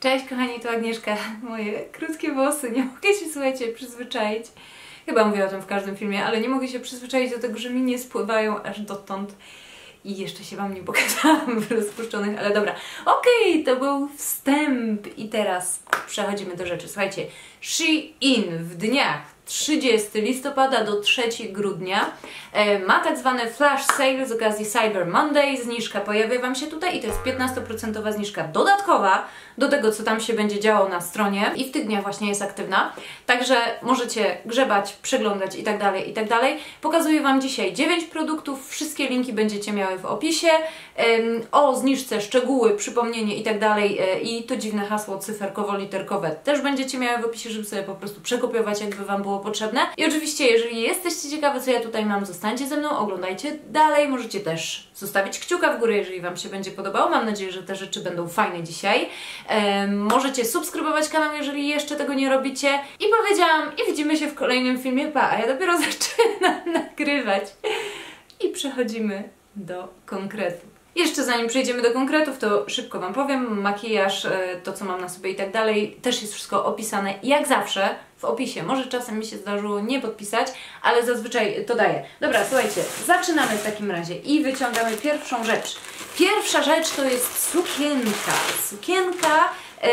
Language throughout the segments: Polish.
Cześć kochani, to Agnieszka. Moje krótkie włosy, nie mogę się, słuchajcie, przyzwyczaić. Chyba mówię o tym w każdym filmie, ale nie mogę się przyzwyczaić do tego, że mi nie spływają aż dotąd. I jeszcze się Wam nie pokazałam w rozpuszczonych, ale dobra. Okej, to był wstęp i teraz przechodzimy do rzeczy. Słuchajcie, Shein w dniach 30 listopada do 3 grudnia ma tak zwany flash sale z okazji Cyber Monday. Zniżka pojawia Wam się tutaj i to jest 15% zniżka dodatkowa do tego, co tam się będzie działo na stronie i w tych dniach właśnie jest aktywna. Także możecie grzebać, przeglądać i tak dalej, i tak dalej. Pokazuję Wam dzisiaj 9 produktów, wszystkie linki będziecie miały w opisie. O zniżce, szczegóły, przypomnienie i tak dalej i to dziwne hasło cyferkowo-literkowe też będziecie miały w opisie, żeby sobie po prostu przekopiować, jakby Wam było potrzebne. I oczywiście, jeżeli jesteście ciekawe, co ja tutaj mam, zostańcie ze mną, oglądajcie dalej. Możecie też zostawić kciuka w górę, jeżeli Wam się będzie podobało. Mam nadzieję, że te rzeczy będą fajne dzisiaj. Możecie subskrybować kanał, jeżeli jeszcze tego nie robicie. I powiedziałam, i widzimy się w kolejnym filmie. Pa, a ja dopiero zaczynam nagrywać. I przechodzimy do konkretów. Jeszcze zanim przejdziemy do konkretów, to szybko Wam powiem, makijaż, to co mam na sobie i tak dalej, też jest wszystko opisane jak zawsze w opisie. Może czasem mi się zdarzyło nie podpisać, ale zazwyczaj to daję. Dobra, słuchajcie, zaczynamy w takim razie i wyciągamy pierwszą rzecz. Pierwsza rzecz to jest sukienka. Sukienka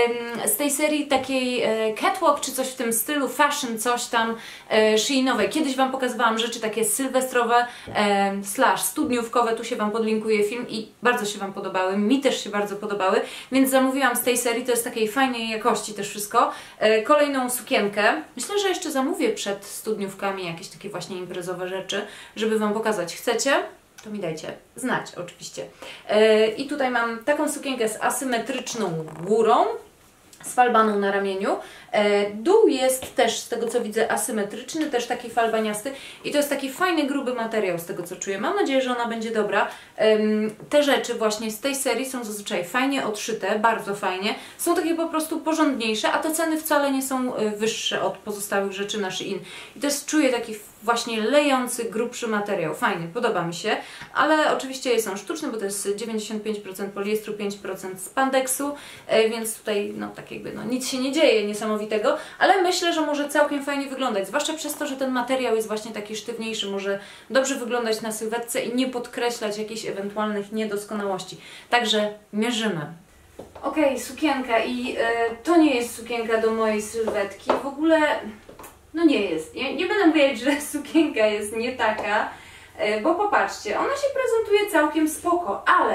z tej serii takiej catwalk czy coś w tym stylu, fashion, coś tam Sheinowej. Kiedyś Wam pokazywałam rzeczy takie sylwestrowe slash studniówkowe, tu się Wam podlinkuję film i bardzo się Wam podobały, mi też się bardzo podobały, więc zamówiłam z tej serii, to jest takiej fajnej jakości też wszystko. Kolejną sukienkę, myślę, że jeszcze zamówię przed studniówkami jakieś takie właśnie imprezowe rzeczy, żeby Wam pokazać. Chcecie? To mi dajcie znać oczywiście. I tutaj mam taką sukienkę z asymetryczną górą, z falbaną na ramieniu. Dół jest też, z tego co widzę, asymetryczny, też taki falbaniasty i to jest taki fajny, gruby materiał z tego co czuję. Mam nadzieję, że ona będzie dobra. Te rzeczy właśnie z tej serii są zazwyczaj fajnie odszyte, bardzo fajnie. Są takie po prostu porządniejsze, a te ceny wcale nie są wyższe od pozostałych rzeczy na Shein. I to jest, czuję taki właśnie lejący, grubszy materiał. Fajny, podoba mi się, ale oczywiście są sztuczne, bo to jest 95% poliestru, 5% spandeksu, więc tutaj no tak jakby no, nic się nie dzieje niesamowitego, ale myślę, że może całkiem fajnie wyglądać, zwłaszcza przez to, że ten materiał jest właśnie taki sztywniejszy, może dobrze wyglądać na sylwetce i nie podkreślać jakichś ewentualnych niedoskonałości. Także mierzymy. Okej, sukienka i to nie jest sukienka do mojej sylwetki, w ogóle no nie jest. Nie będę mówić, że sukienka jest nie taka, bo popatrzcie, ona się prezentuje całkiem spoko, ale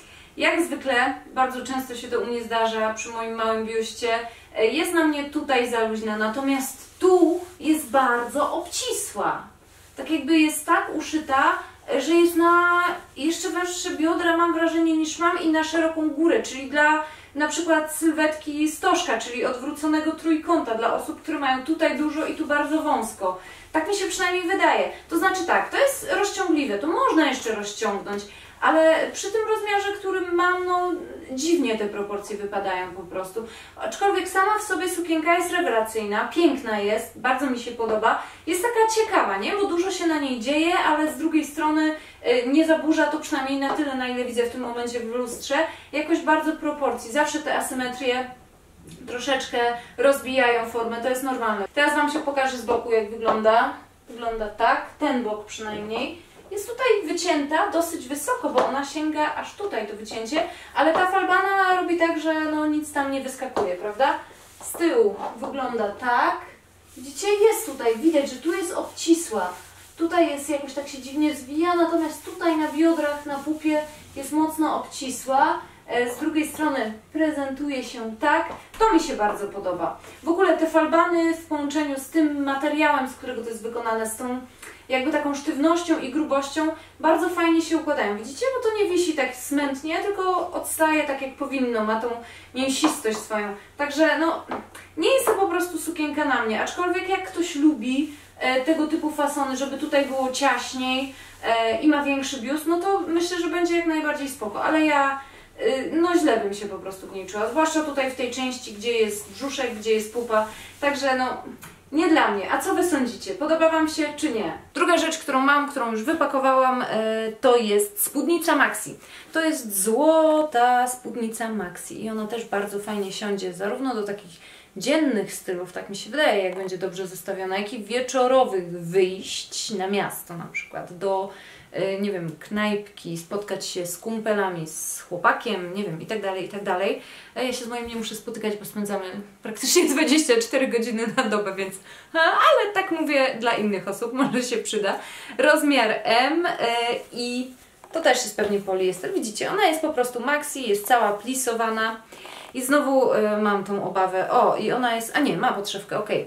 jak zwykle, bardzo często się to u mnie zdarza przy moim małym biuście, jest na mnie tutaj za luźna, natomiast tu jest bardzo obcisła. Tak jakby jest tak uszyta, że jest na jeszcze węższe biodra, mam wrażenie, niż mam i na szeroką górę, czyli dla na przykład sylwetki stożka, czyli odwróconego trójkąta dla osób, które mają tutaj dużo i tu bardzo wąsko. Tak mi się przynajmniej wydaje. To znaczy tak, to jest rozciągliwe, to można jeszcze rozciągnąć, ale przy tym rozmiarze, którym mam, no dziwnie te proporcje wypadają po prostu. Aczkolwiek sama w sobie sukienka jest rewelacyjna, piękna jest, bardzo mi się podoba. Jest taka ciekawa, nie? Bo dużo się na niej dzieje, ale z drugiej strony nie zaburza to przynajmniej na tyle, na ile widzę w tym momencie w lustrze, jakoś bardzo proporcji. Zawsze te asymetrie troszeczkę rozbijają formę, to jest normalne. Teraz Wam się pokażę z boku, jak wygląda. Wygląda tak, ten bok przynajmniej. Jest tutaj wycięta dosyć wysoko, bo ona sięga aż tutaj to wycięcie, ale ta falbana robi tak, że no nic tam nie wyskakuje, prawda? Z tyłu wygląda tak. Widzicie, jest tutaj, widać, że tu jest obcisła. Tutaj jest jakoś tak się dziwnie zwija, natomiast tutaj na biodrach, na pupie jest mocno obcisła. Z drugiej strony prezentuje się tak. To mi się bardzo podoba. W ogóle te falbany w połączeniu z tym materiałem, z którego to jest wykonane, z tą jakby taką sztywnością i grubością, bardzo fajnie się układają. Widzicie? Bo to nie wisi tak smętnie, tylko odstaje tak jak powinno, ma tą mięsistość swoją. Także no, nie jest to po prostu sukienka na mnie, aczkolwiek jak ktoś lubi tego typu fasony, żeby tutaj było ciaśniej i ma większy biust, no to myślę, że będzie jak najbardziej spoko, ale ja no źle bym się po prostu w niej czuła, zwłaszcza tutaj w tej części, gdzie jest brzuszek, gdzie jest pupa, także no nie dla mnie. A co Wy sądzicie? Podoba Wam się czy nie? Druga rzecz, którą mam, którą już wypakowałam, to jest spódnica Maxi. To jest złota spódnica Maxi i ona też bardzo fajnie siądzie zarówno do takich dziennych stylów, tak mi się wydaje, jak będzie dobrze zestawiona, jak i wieczorowych wyjść na miasto na przykład, do nie wiem, knajpki, spotkać się z kumpelami, z chłopakiem, nie wiem, i tak dalej, i tak dalej. Ja się z moim nie muszę spotykać, bo spędzamy praktycznie 24 godziny na dobę, więc ale tak mówię dla innych osób, może się przyda. Rozmiar M i to też jest pewnie poliester. Widzicie, ona jest po prostu maxi, jest cała plisowana. I znowu mam tą obawę, i ona jest, a nie, ma podszewkę, ok.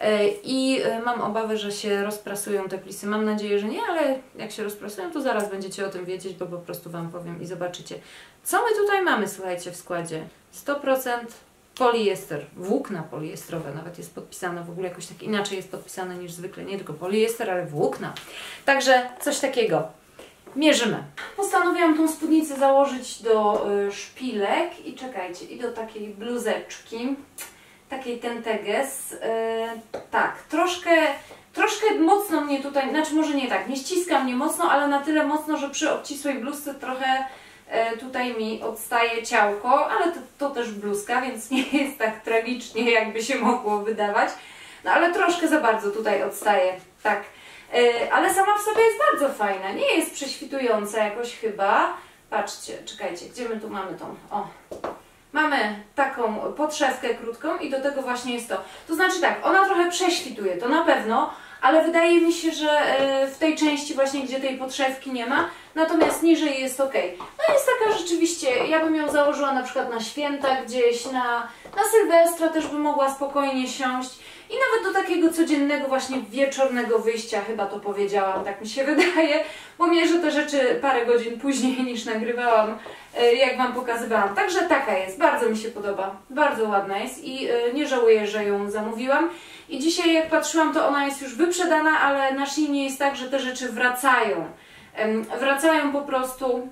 Mam obawę, że się rozprasują te plisy. Mam nadzieję, że nie, ale jak się rozprasują, to zaraz będziecie o tym wiedzieć, bo po prostu Wam powiem i zobaczycie. Co my tutaj mamy, słuchajcie, w składzie? 100% poliester, włókna poliestrowe, nawet jest podpisane, w ogóle jakoś tak inaczej jest podpisane niż zwykle, nie tylko poliester, ale włókna. Także coś takiego. Mierzymy. Postanowiłam tą spódnicę założyć do szpilek i czekajcie, i do takiej bluzeczki, takiej tenteges. Tak, troszkę mocno mnie tutaj, znaczy może nie tak, nie ściska mnie mocno, ale na tyle mocno, że przy obcisłej bluzce trochę tutaj mi odstaje ciałko, ale to też bluzka, więc nie jest tak tragicznie, jakby się mogło wydawać. No ale troszkę za bardzo tutaj odstaje, tak. Ale sama w sobie jest bardzo fajna, nie jest prześwitująca jakoś chyba. Patrzcie, czekajcie, gdzie my tu mamy tą? O, mamy taką podszewkę krótką i do tego właśnie jest to. To znaczy tak, ona trochę prześwituje, to na pewno, ale wydaje mi się, że w tej części właśnie, gdzie tej podszewki nie ma, natomiast niżej jest ok. No jest taka rzeczywiście, ja bym ją założyła na przykład na święta gdzieś, na Sylwestra też bym mogła spokojnie siąść. I nawet do takiego codziennego właśnie wieczornego wyjścia, chyba to powiedziałam, tak mi się wydaje, bo mierzę te rzeczy parę godzin później niż nagrywałam, jak Wam pokazywałam. Także taka jest, bardzo mi się podoba, bardzo ładna jest i nie żałuję, że ją zamówiłam. I dzisiaj jak patrzyłam, to ona jest już wyprzedana, ale na Sheinie jest tak, że te rzeczy wracają. Wracają po prostu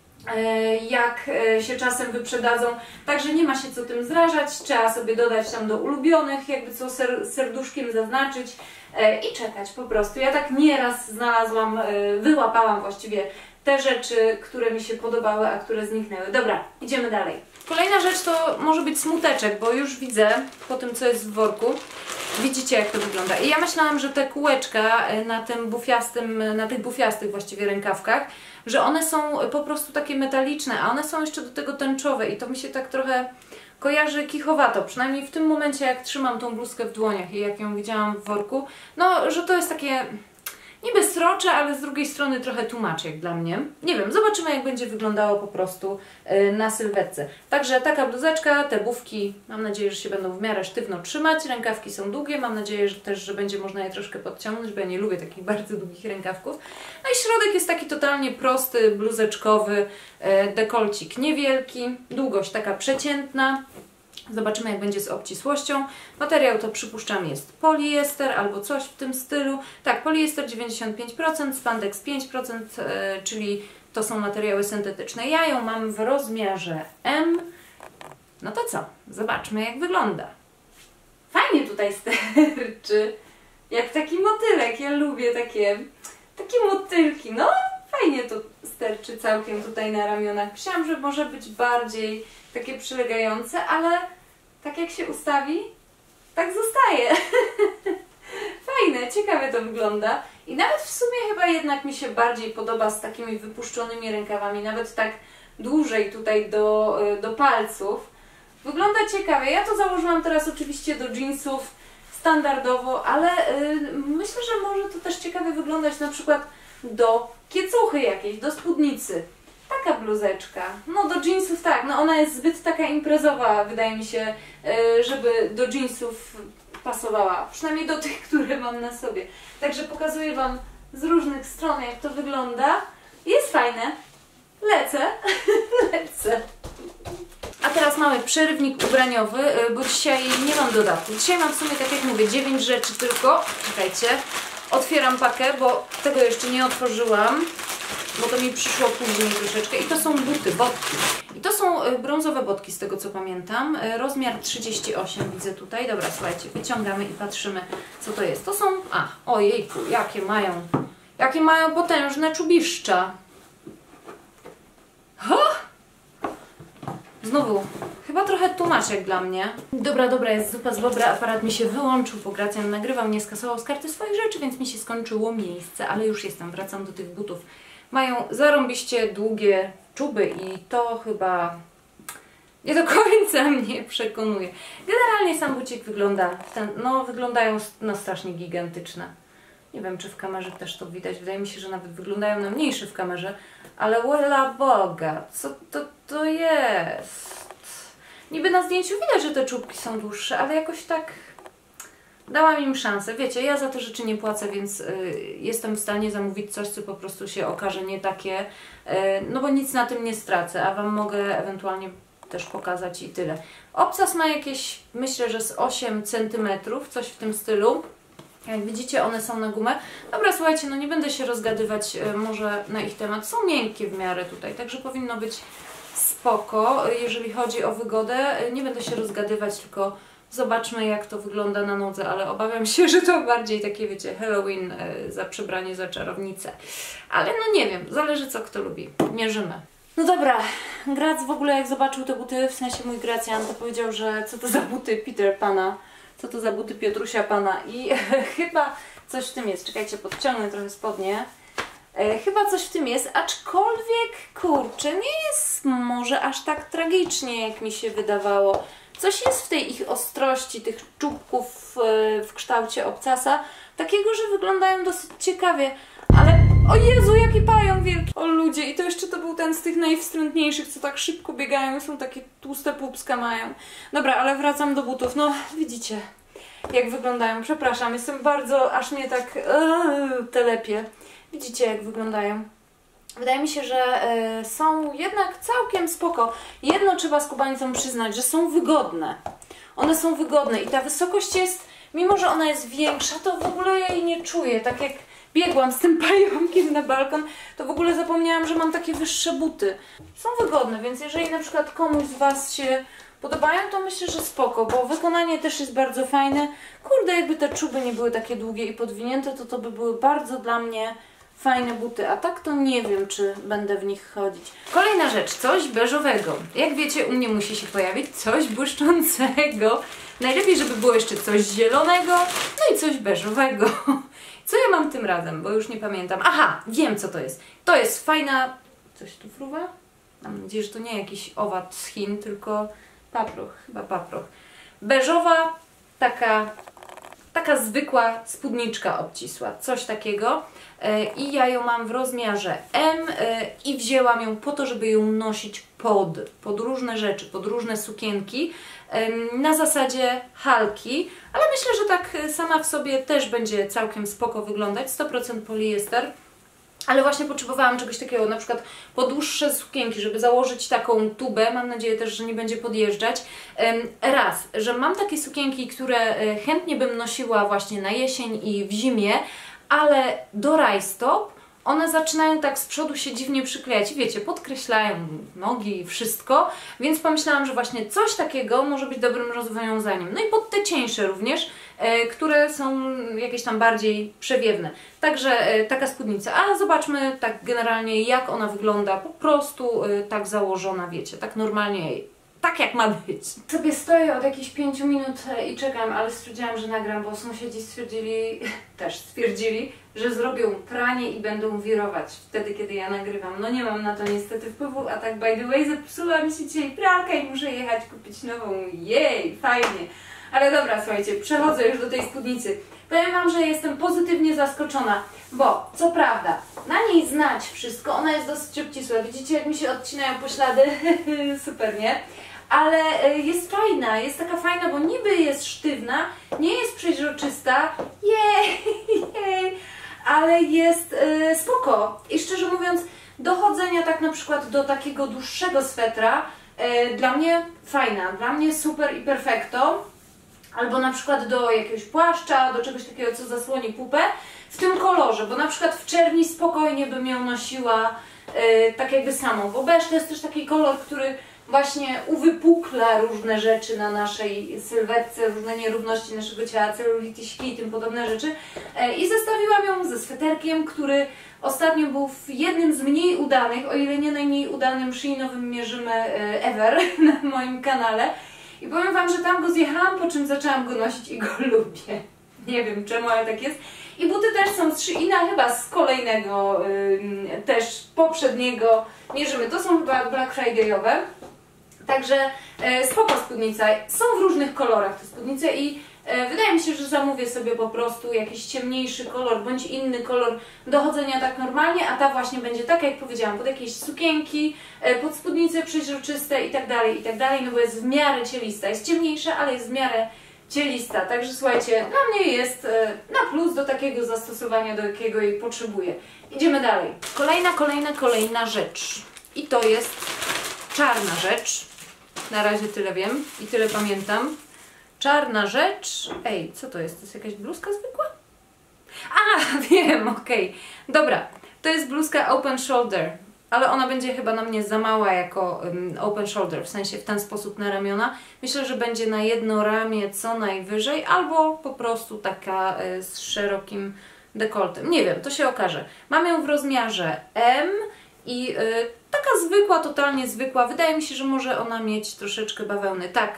jak się czasem wyprzedadzą, także nie ma się co tym zrażać, trzeba sobie dodać tam do ulubionych, jakby co serduszkiem zaznaczyć i czekać po prostu. Ja tak nieraz znalazłam, wyłapałam właściwie te rzeczy, które mi się podobały, a które zniknęły. Dobra, idziemy dalej. Kolejna rzecz to może być smuteczek, bo już widzę po tym, co jest w worku, widzicie, jak to wygląda. I ja myślałam, że te kółeczka na tym bufiastym, na tych bufiastych właściwie rękawkach, że one są po prostu takie metaliczne, a one są jeszcze do tego tęczowe i to mi się tak trochę kojarzy kichowato, przynajmniej w tym momencie, jak trzymam tą bluzkę w dłoniach i jak ją widziałam w worku, no, że to jest takie niby srocze, ale z drugiej strony trochę tłumaczy jak dla mnie. Nie wiem, zobaczymy, jak będzie wyglądało po prostu na sylwetce. Także taka bluzeczka, te bufki, mam nadzieję, że się będą w miarę sztywno trzymać. Rękawki są długie, mam nadzieję, że też, że będzie można je troszkę podciągnąć, bo ja nie lubię takich bardzo długich rękawków. No i środek jest taki totalnie prosty, bluzeczkowy, dekolcik niewielki, długość taka przeciętna. Zobaczymy, jak będzie z obcisłością. Materiał to przypuszczam jest poliester albo coś w tym stylu. Tak, poliester 95%, spandex 5%, czyli to są materiały syntetyczne. Ja ją mam w rozmiarze M. No to co? Zobaczmy, jak wygląda. Fajnie tutaj sterczy. Jak taki motylek. Ja lubię takie motylki. No, fajnie to sterczy całkiem tutaj na ramionach. Myślałam, że może być bardziej takie przylegające, ale tak jak się ustawi, tak zostaje. Fajne, ciekawie to wygląda. I nawet w sumie chyba jednak mi się bardziej podoba z takimi wypuszczonymi rękawami, nawet tak dłużej tutaj do palców. Wygląda ciekawie. Ja to założyłam teraz oczywiście do jeansów standardowo, ale myślę, że może to też ciekawie wyglądać na przykład do kiecuchy jakiejś, do spódnicy. Taka bluzeczka. No do jeansów tak, no ona jest zbyt taka imprezowa, wydaje mi się, żeby do jeansów pasowała. Przynajmniej do tych, które mam na sobie. Także pokazuję Wam z różnych stron, jak to wygląda. Jest fajne. Lecę. Lecę. A teraz mamy przerywnik ubraniowy, bo dzisiaj nie mam dodatku. Dzisiaj mam w sumie, tak jak mówię, 9 rzeczy tylko. Czekajcie. Otwieram pakę, bo tego jeszcze nie otworzyłam, bo to mi przyszło później troszeczkę. I to są buty, botki. I to są brązowe botki, z tego co pamiętam. Rozmiar 38 widzę tutaj. Dobra, słuchajcie, wyciągamy i patrzymy, co to jest. To są... ojejku, jakie mają potężne czubiszcza. Znowu, chyba trochę tłumaczek dla mnie. Dobra, jest zupa z bobra, aparat mi się wyłączył, bo Gracjan nagrywał, nie skasował z karty swoich rzeczy, więc mi się skończyło miejsce, ale już jestem, wracam do tych butów. Mają zarąbiście długie czuby i to chyba nie do końca mnie przekonuje. Generalnie sam bucik wygląda, wyglądają strasznie gigantyczne. Nie wiem, czy w kamerze też to widać, wydaje mi się, że nawet wyglądają na mniejsze w kamerze, ale wola Boga, co to jest? Niby na zdjęciu widać, że te czubki są dłuższe, ale jakoś tak dałam im szansę. Wiecie, ja za te rzeczy nie płacę, więc jestem w stanie zamówić coś, co po prostu się okaże nie takie, no bo nic na tym nie stracę, a Wam mogę ewentualnie też pokazać i tyle. Obcas ma jakieś, myślę, że z 8 cm, coś w tym stylu. Jak widzicie, one są na gumę. Dobra, słuchajcie, no nie będę się rozgadywać może na ich temat. Są miękkie w miarę tutaj, także powinno być spoko, jeżeli chodzi o wygodę. Nie będę się rozgadywać, tylko zobaczmy, jak to wygląda na nodze, ale obawiam się, że to bardziej takie, wiecie, Halloween za przebranie za czarownicę. Ale no nie wiem, zależy co kto lubi. Mierzymy. No dobra, Grac w ogóle jak zobaczył te buty, w sensie mój Gracjan, to powiedział, że co to za buty Peter Pana. Co to za buty Piotrusia Pana i chyba coś w tym jest. Czekajcie, podciągnę trochę spodnie. Chyba coś w tym jest, aczkolwiek, kurczę, nie jest może aż tak tragicznie, jak mi się wydawało. Coś jest w tej ich ostrości, tych czubków w kształcie obcasa, takiego, że wyglądają dosyć ciekawie, ale o Jezu, jaki pająk wielki! O ludzie, i to jeszcze to był ten z tych najwstrętniejszych, co tak szybko biegają i są takie tłuste pupska mają. Dobra, ale wracam do butów. No, widzicie, jak wyglądają. Przepraszam, jestem bardzo, aż mnie tak telepie. Widzicie, jak wyglądają. Wydaje mi się, że są jednak całkiem spoko. Jedno trzeba skubańcom przyznać, że są wygodne. One są wygodne i ta wysokość jest, mimo że ona jest większa, to w ogóle ja jej nie czuję. Tak jak biegłam z tym pająkiem na balkon, to w ogóle zapomniałam, że mam takie wyższe buty. Są wygodne, więc jeżeli na przykład komuś z Was się podobają, to myślę, że spoko, bo wykonanie też jest bardzo fajne. Kurde, jakby te czuby nie były takie długie i podwinięte, to by były bardzo dla mnie fajne buty, a tak to nie wiem, czy będę w nich chodzić. Kolejna rzecz, coś beżowego. Jak wiecie, u mnie musi się pojawić coś błyszczącego. Najlepiej, żeby było jeszcze coś zielonego, no i coś beżowego. Co ja mam tym razem, bo już nie pamiętam. Aha, wiem co to jest. To jest fajna... Coś tu fruwa? Mam nadzieję, że to nie jakiś owad z Chin, tylko paproch, chyba paproch. Beżowa, taka zwykła spódniczka obcisła, coś takiego. I ja ją mam w rozmiarze M i wzięłam ją po to, żeby ją nosić pod różne rzeczy, pod różne sukienki, na zasadzie halki, ale myślę, że tak sama w sobie też będzie całkiem spoko wyglądać, 100% poliester. Ale właśnie potrzebowałam czegoś takiego, na przykład po dłuższe sukienki, żeby założyć taką tubę, mam nadzieję też, że nie będzie podjeżdżać. Raz, że mam takie sukienki, które chętnie bym nosiła właśnie na jesień i w zimie, ale do rajstop one zaczynają tak z przodu się dziwnie przyklejać. Wiecie, podkreślają nogi i wszystko, więc pomyślałam, że właśnie coś takiego może być dobrym rozwiązaniem. No i pod te cieńsze również, które są jakieś tam bardziej przewiewne. Także taka spódnica. A zobaczmy tak generalnie, jak ona wygląda, po prostu tak założona, wiecie, tak normalnie, tak jak ma być. Sobie stoję od jakichś 5 minut i czekam, ale stwierdziłam, że nagram, bo sąsiedzi stwierdzili, że zrobią pranie i będą wirować wtedy, kiedy ja nagrywam. No nie mam na to niestety wpływu, a tak by the way zepsuła mi się dzisiaj pralka i muszę jechać kupić nową. Jej, fajnie. Ale dobra, słuchajcie, przechodzę już do tej spódnicy. Powiem Wam, że jestem pozytywnie zaskoczona, bo co prawda, na niej znać wszystko, ona jest dosyć obcisła. Widzicie, jak mi się odcinają poślady? Super, nie? Ale jest fajna, jest taka fajna, bo niby jest sztywna, nie jest przeźroczysta, jej, ale jest spoko. I szczerze mówiąc, do chodzenia tak na przykład do takiego dłuższego swetra, dla mnie fajna, dla mnie super i perfekto. albo na przykład do jakiegoś płaszcza, do czegoś takiego, co zasłoni pupę, w tym kolorze, bo na przykład w czerni spokojnie bym ją nosiła tak jakby samą, bo beż to jest też taki kolor, który właśnie uwypukla różne rzeczy na naszej sylwetce, różne nierówności naszego ciała, celulityczki i tym podobne rzeczy. I zestawiłam ją ze sweterkiem, który ostatnio był w jednym z mniej udanych, o ile nie najmniej udanym Sheinowym mierzymy ever na moim kanale. I powiem Wam, że tam go zjechałam, po czym zaczęłam go nosić i go lubię. Nie wiem czemu, ale tak jest. I buty też są z Sheina, chyba z kolejnego, też poprzedniego mierzymy. To są chyba Black Friday'owe. Także spoko spódnica. Są w różnych kolorach te spódnice i wydaje mi się, że zamówię sobie po prostu jakiś ciemniejszy kolor bądź inny kolor do chodzenia tak normalnie, a ta właśnie będzie tak jak powiedziałam, pod jakieś sukienki, pod spódnice przeźroczyste i tak dalej, no bo jest w miarę cielista. Jest ciemniejsza, ale jest w miarę cielista. Także słuchajcie, dla mnie jest na plus do takiego zastosowania, do jakiego jej potrzebuję. Idziemy dalej. Kolejna rzecz. I to jest czarna rzecz. Na razie tyle wiem i tyle pamiętam. Czarna rzecz. Ej, co to jest? To jest jakaś bluzka zwykła? A, wiem, okej. Dobra, to jest bluzka open shoulder, ale ona będzie chyba na mnie za mała jako open shoulder, w sensie w ten sposób na ramiona. Myślę, że będzie na jedno ramię co najwyżej, albo po prostu taka z szerokim dekoltem. Nie wiem, to się okaże. Mam ją w rozmiarze M i taka zwykła, totalnie zwykła. Wydaje mi się, że może ona mieć troszeczkę bawełny. Tak,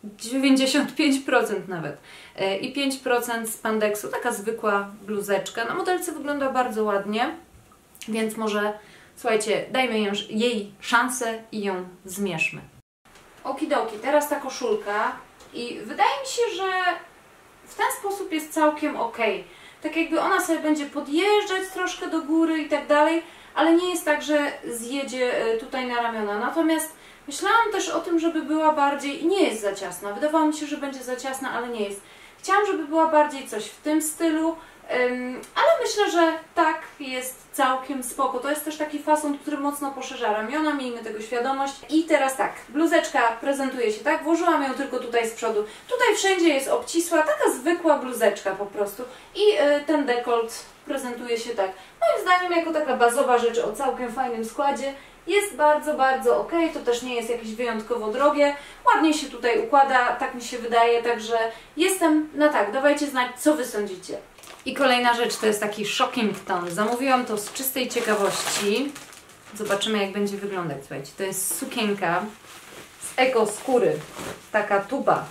95% nawet. I 5% spandeksu. Taka zwykła bluzeczka. Na modelce wygląda bardzo ładnie, więc może, słuchajcie, dajmy jej szansę i ją zmierzmy. Okidoki, teraz ta koszulka i wydaje mi się, że w ten sposób jest całkiem ok. Tak jakby ona sobie będzie podjeżdżać troszkę do góry i tak dalej, ale nie jest tak, że zjedzie tutaj na ramiona. Natomiast myślałam też o tym, żeby była bardziej, i nie jest za ciasna, wydawało mi się, że będzie za ciasna, ale nie jest. Chciałam, żeby była bardziej coś w tym stylu, ale myślę, że tak jest całkiem spoko. To jest też taki fason, który mocno poszerza ramiona, miejmy tego świadomość. I teraz tak, bluzeczka prezentuje się tak, włożyłam ją tylko tutaj z przodu. Tutaj wszędzie jest obcisła, taka zwykła bluzeczka po prostu. I ten dekolt prezentuje się tak. Moim zdaniem jako taka bazowa rzecz o całkiem fajnym składzie. Jest bardzo, bardzo ok, to też nie jest jakieś wyjątkowo drogie, ładnie się tutaj układa, tak mi się wydaje, także jestem na tak, dawajcie znać, co Wy sądzicie. I kolejna rzecz to jest taki Shockington, zamówiłam to z czystej ciekawości, zobaczymy jak będzie wyglądać, słuchajcie, to jest sukienka z eko skóry, taka tuba.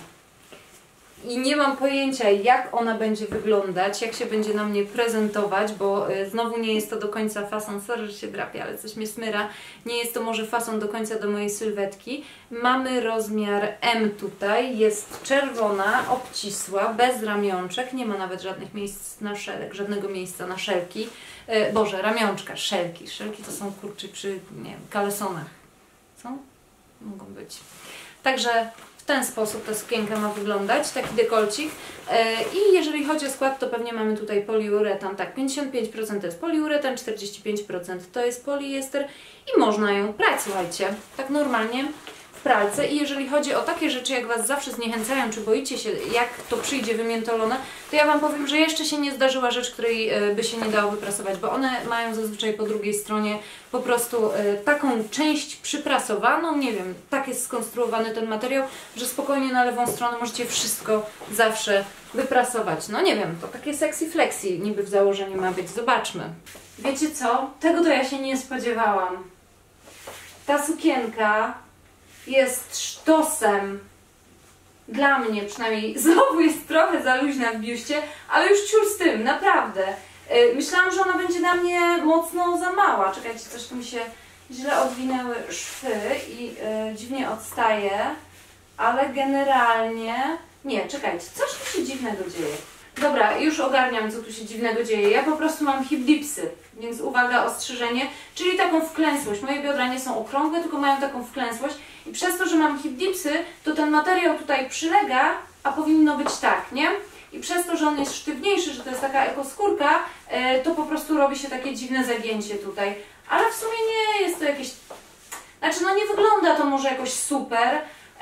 I nie mam pojęcia, jak ona będzie wyglądać, jak się będzie na mnie prezentować, bo znowu nie jest to do końca fason, sorry, że się drapie, ale coś mnie smyra, nie jest to może fason do końca do mojej sylwetki. Mamy rozmiar M tutaj, jest czerwona, obcisła, bez ramionczek, nie ma nawet żadnych miejsc na szelek, żadnego miejsca na szelki. Boże, ramionczka, szelki. Szelki to są kurczy przy, nie wiem, kalesonach. Są? Mogą być. Także w ten sposób ta sukienka ma wyglądać, taki dekolcik. I jeżeli chodzi o skład, to pewnie mamy tutaj poliuretan, tak, 55% to jest poliuretan, 45% to jest poliester i można ją prać, słuchajcie, tak normalnie w pralce. I jeżeli chodzi o takie rzeczy, jak Was zawsze zniechęcają, czy boicie się, jak to przyjdzie wymiętolone, to ja Wam powiem, że jeszcze się nie zdarzyła rzecz, której by się nie dało wyprasować, bo one mają zazwyczaj po drugiej stronie po prostu taką część przyprasowaną, nie wiem, tak jest skonstruowany ten materiał, że spokojnie na lewą stronę możecie wszystko zawsze wyprasować. No nie wiem, to takie sexy flexi niby w założeniu ma być, zobaczmy. Wiecie co? Tego to ja się nie spodziewałam. Ta sukienka jest sztosem. Dla mnie przynajmniej. Znowu jest trochę za luźna w biuście, ale już ciul z tym, naprawdę. Myślałam, że ona będzie na mnie mocno za mała. Czekajcie, coś tu mi się źle odwinęły szwy i dziwnie odstaje, ale generalnie... Nie, czekajcie, coś tu się dziwnego dzieje. Dobra, już ogarniam, co tu się dziwnego dzieje. Ja po prostu mam hip dipsy, więc uwaga, ostrzeżenie, czyli taką wklęsłość. Moje biodra nie są okrągłe, tylko mają taką wklęsłość i przez to, że mam hip dipsy, to ten materiał tutaj przylega, a powinno być tak, nie? I przez to, że on jest sztywniejszy, że to jest taka ekoskórka, to po prostu robi się takie dziwne zagięcie tutaj. Ale w sumie nie jest to jakieś... Znaczy, no nie wygląda to może jakoś super,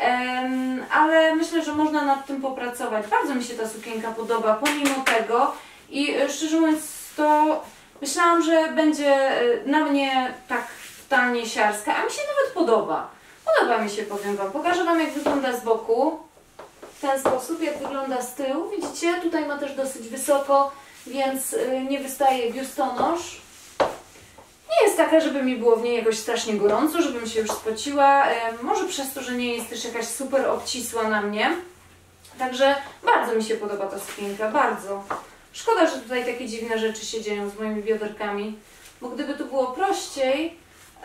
ale myślę, że można nad tym popracować. Bardzo mi się ta sukienka podoba, pomimo tego i szczerze mówiąc to myślałam, że będzie na mnie tak totalnie siarska, a mi się nawet podoba. Podoba mi się, powiem Wam. Pokażę Wam, jak wygląda z boku. W ten sposób, jak wygląda z tyłu. Widzicie? Tutaj ma też dosyć wysoko, więc nie wystaje biustonosz. Nie jest taka, żeby mi było w niej jakoś strasznie gorąco, żebym się już spociła. Może przez to, że nie jest też jakaś super obcisła na mnie. Także bardzo mi się podoba ta sukienka, bardzo. Szkoda, że tutaj takie dziwne rzeczy się dzieją z moimi bioderkami, bo gdyby to było prościej,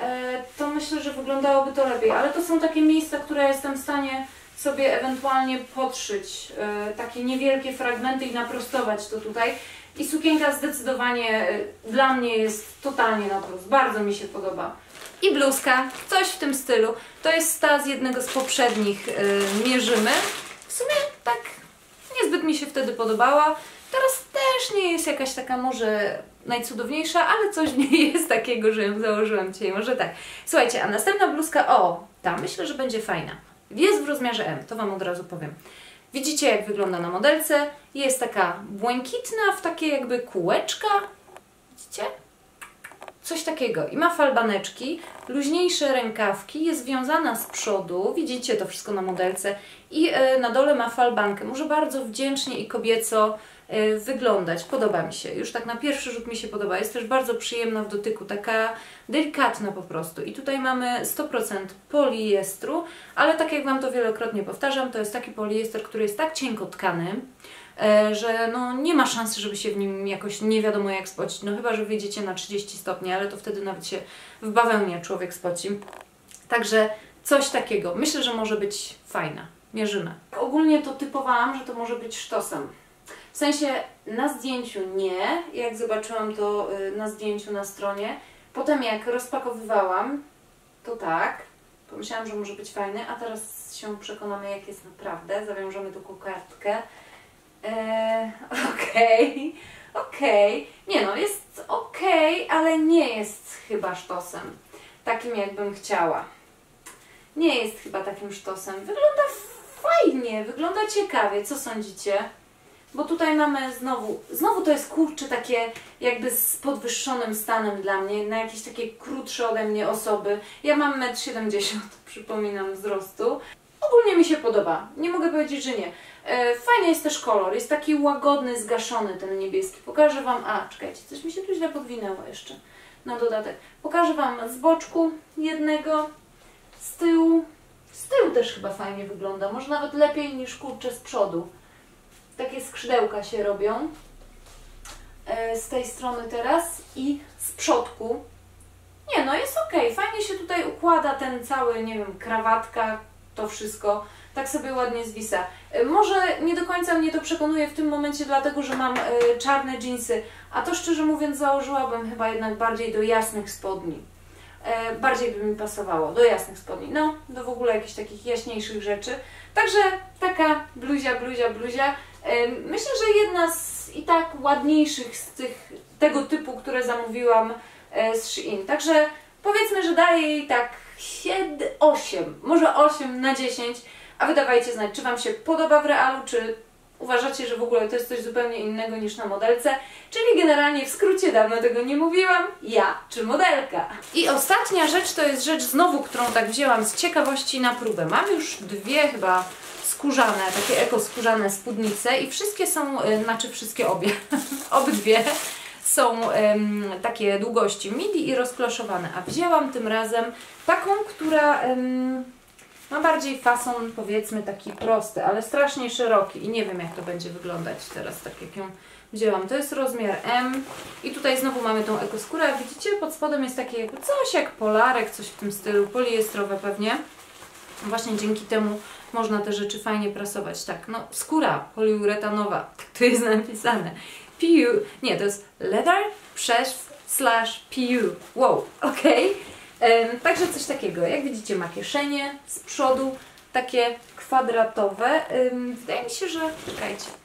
to myślę, że wyglądałoby to lepiej. Ale to są takie miejsca, które jestem w stanie sobie ewentualnie podszyć. Takie niewielkie fragmenty i naprostować to tutaj. I sukienka zdecydowanie dla mnie jest totalnie na plus. Bardzo mi się podoba. I bluzka, coś w tym stylu. To jest ta z jednego z poprzednich Mierzymy. W sumie tak niezbyt mi się wtedy podobała. Teraz też nie jest jakaś taka może najcudowniejsza, ale coś w niej jest takiego, że ją założyłam dzisiaj. Może tak. Słuchajcie, a następna bluzka, ta myślę, że będzie fajna. Jest w rozmiarze M, to Wam od razu powiem. Widzicie, jak wygląda na modelce. Jest taka błękitna, w takie jakby kółeczka. Widzicie? Coś takiego. I ma falbaneczki, luźniejsze rękawki, jest związana z przodu. Widzicie to wszystko na modelce. I na dole ma falbankę. Może bardzo wdzięcznie i kobieco wyglądać. Podoba mi się. Już tak na pierwszy rzut mi się podoba. Jest też bardzo przyjemna w dotyku. Taka delikatna po prostu. I tutaj mamy 100% poliestru, ale tak jak Wam to wielokrotnie powtarzam, to jest taki poliester, który jest tak cienko tkany, że no nie ma szansy, żeby się w nim jakoś nie wiadomo jak spocić. No chyba, że wyjdziecie na 30 stopni, ale to wtedy nawet się w bawełnie człowiek spoci. Także coś takiego. Myślę, że może być fajna. Mierzymy. Ogólnie to typowałam, że to może być sztosem. W sensie na zdjęciu nie, jak zobaczyłam to na zdjęciu na stronie. Potem jak rozpakowywałam, to tak. Pomyślałam, że może być fajny, a teraz się przekonamy, jak jest naprawdę. Zawiążemy tu kokardkę. Okej. Nie no, jest okej, ale nie jest chyba sztosem. Takim jakbym chciała. Nie jest chyba takim sztosem. Wygląda fajnie, wygląda ciekawie. Co sądzicie? Bo tutaj mamy znowu to jest kurczę takie jakby z podwyższonym stanem dla mnie, na jakieś takie krótsze ode mnie osoby. Ja mam 1,70 m, przypominam, wzrostu. Ogólnie mi się podoba, nie mogę powiedzieć, że nie. Fajny jest też kolor, jest taki łagodny, zgaszony ten niebieski. Pokażę Wam, czekajcie, coś mi się tu źle podwinęło jeszcze na dodatek. Pokażę Wam z boczku jednego, z tyłu. Z tyłu też chyba fajnie wygląda, może nawet lepiej niż kurczę z przodu. Takie skrzydełka się robią z tej strony teraz i z przodku. Nie no, jest okej. Fajnie się tutaj układa ten cały, nie wiem, krawatka, to wszystko. Tak sobie ładnie zwisa. Może nie do końca mnie to przekonuje w tym momencie, dlatego że mam czarne dżinsy, a to szczerze mówiąc założyłabym chyba jednak bardziej do jasnych spodni. Bardziej by mi pasowało do jasnych spodni, no do w ogóle jakichś takich jaśniejszych rzeczy. Także taka bluzia. Myślę, że jedna z i tak ładniejszych z tego typu, które zamówiłam z Shein. Także powiedzmy, że daję jej tak 8, może 8 na 10, a wy dawajcie znać, czy Wam się podoba w realu, czy uważacie, że w ogóle to jest coś zupełnie innego niż na modelce, czyli generalnie w skrócie, dawno tego nie mówiłam, ja czy modelka. I ostatnia rzecz to jest rzecz znowu, którą tak wzięłam z ciekawości na próbę. Mam już dwie chyba skórzane, takie ekoskórzane spódnice i wszystkie są, obie, obydwie są takie długości midi i rozkloszowane, a wzięłam tym razem taką, która ma bardziej fason, powiedzmy, taki prosty, ale strasznie szeroki i nie wiem, jak to będzie wyglądać teraz, tak jak ją wzięłam. To jest rozmiar M i tutaj znowu mamy tą ekoskórę, jak widzicie, pod spodem jest takie jakby coś jak polarek, coś w tym stylu, poliestrowe pewnie. Właśnie dzięki temu można te rzeczy fajnie prasować. Tak, no skóra poliuretanowa, tak tu jest napisane. PU, nie, to jest leather przez /PU. Wow, okej. Także coś takiego, jak widzicie, ma kieszenie z przodu, takie kwadratowe. Wydaje mi się, że, czekajcie,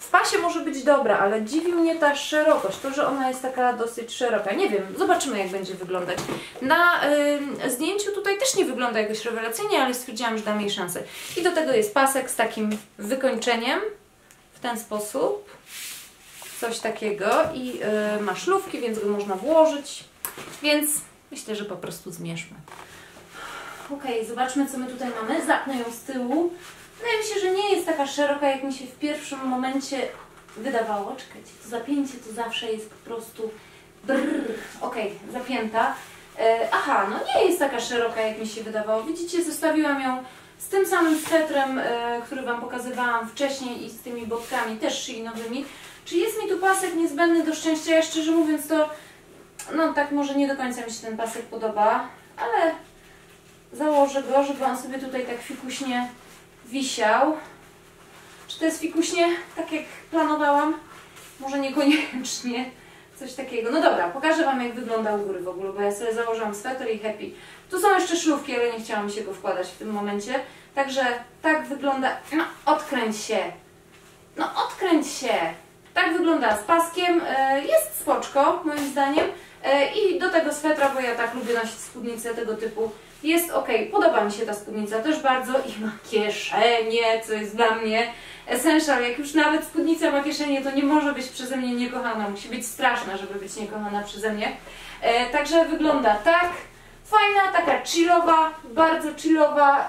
w pasie może być dobra, ale dziwi mnie ta szerokość, to, że ona jest taka dosyć szeroka. Nie wiem, zobaczymy jak będzie wyglądać. Na zdjęciu tutaj też nie wygląda jakoś rewelacyjnie, ale stwierdziłam, że dam jej szansę. I do tego jest pasek z takim wykończeniem, w ten sposób. Coś takiego i ma szlufki, więc go można włożyć. Więc myślę, że po prostu zmierzmy. Ok, zobaczmy co my tutaj mamy. Zapnę ją z tyłu. Wydaje mi się, że nie jest taka szeroka, jak mi się w pierwszym momencie wydawało. Czekajcie, to zapięcie to zawsze jest po prostu brrr. Ok, zapięta. Aha, no nie jest taka szeroka, jak mi się wydawało. Widzicie, zestawiłam ją z tym samym swetrem, który Wam pokazywałam wcześniej i z tymi botkami, też szyjnowymi. Czy jest mi tu pasek niezbędny do szczęścia? Ja szczerze mówiąc to, no tak może nie do końca mi się ten pasek podoba, ale założę go, żeby on sobie tutaj tak fikuśnie wisiał. Czy to jest fikuśnie, tak jak planowałam? Może niekoniecznie. Coś takiego. No dobra, pokażę Wam jak wygląda u góry w ogóle, bo ja sobie założyłam sweter i happy. Tu są jeszcze szlufki, ale nie chciałam się go wkładać w tym momencie. Także tak wygląda. No odkręć się. No odkręć się. Tak wygląda z paskiem. Jest spoczko moim zdaniem. I do tego swetra, bo ja tak lubię nosić spódnice tego typu, jest ok. Podoba mi się ta spódnica też bardzo i ma kieszenie, co jest dla mnie essential. Jak już nawet spódnica ma kieszenie, to nie może być przeze mnie niekochana. Musi być straszna, żeby być niekochana przeze mnie. Także wygląda tak. Fajna, taka chillowa, bardzo chillowa.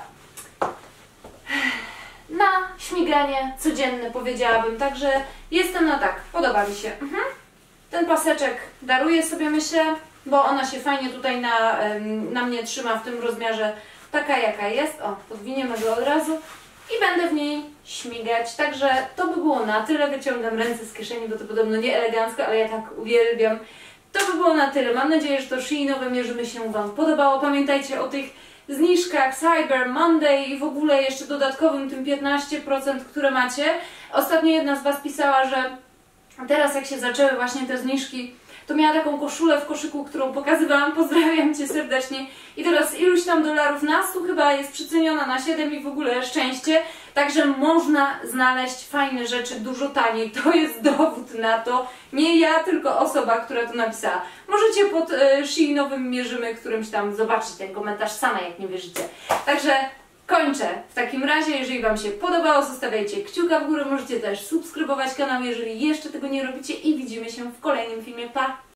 Na śmiganie codzienne powiedziałabym. Także jestem na tak. Podoba mi się. Ten paseczek daruję sobie, myślę, bo ona się fajnie tutaj na mnie trzyma w tym rozmiarze taka jaka jest. O, podwiniemy go od razu i będę w niej śmigać. Także to by było na tyle. Wyciągam ręce z kieszeni, bo to podobno nie elegancko, ale ja tak uwielbiam. To by było na tyle. Mam nadzieję, że to szyjnowe mierzymy się Wam podobało. Pamiętajcie o tych zniżkach Cyber Monday i w ogóle jeszcze dodatkowym tym 15%, które macie. Ostatnio jedna z Was pisała, że teraz jak się zaczęły właśnie te zniżki, to miała taką koszulę w koszyku, którą pokazywałam. Pozdrawiam Cię serdecznie. I teraz iluś tam dolarów na 100 chyba jest przyceniona na 7 i w ogóle szczęście. Także można znaleźć fajne rzeczy dużo taniej. To jest dowód na to. Nie ja, tylko osoba, która to napisała. Możecie pod szyjnowym mierzymy którymś tam zobaczyć ten komentarz sama, jak nie wierzycie. Także kończę. W takim razie, jeżeli Wam się podobało, zostawiajcie kciuka w górę. Możecie też subskrybować kanał, jeżeli jeszcze tego nie robicie i widzimy się w kolejnym filmie. Pa!